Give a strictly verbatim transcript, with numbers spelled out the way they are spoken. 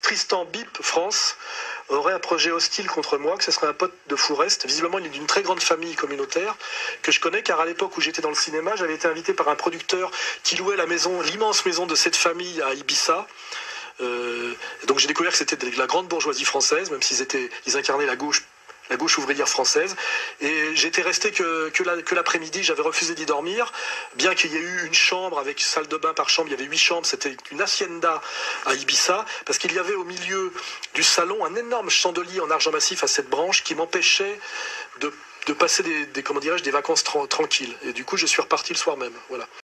Tristan Bip France aurait un projet hostile contre moi, que ce serait un pote de Fourest. Visiblement, il est d'une très grande famille communautaire que je connais, car à l'époque où j'étais dans le cinéma, j'avais été invité par un producteur qui louait la maison, l'immense maison de cette famille à Ibiza. Euh, donc j'ai découvert que c'était de la grande bourgeoisie française, même s'ils étaient, ils incarnaient la gauche. la gauche ouvrière française, et j'étais resté que, que, la, que l'après-midi, j'avais refusé d'y dormir, bien qu'il y ait eu une chambre avec salle de bain par chambre, il y avait huit chambres, c'était une hacienda à Ibiza, parce qu'il y avait au milieu du salon un énorme chandelier en argent massif à cette branche qui m'empêchait de, de passer des, des, comment dirais-je, des vacances tra- tranquilles, et du coup je suis reparti le soir même, voilà.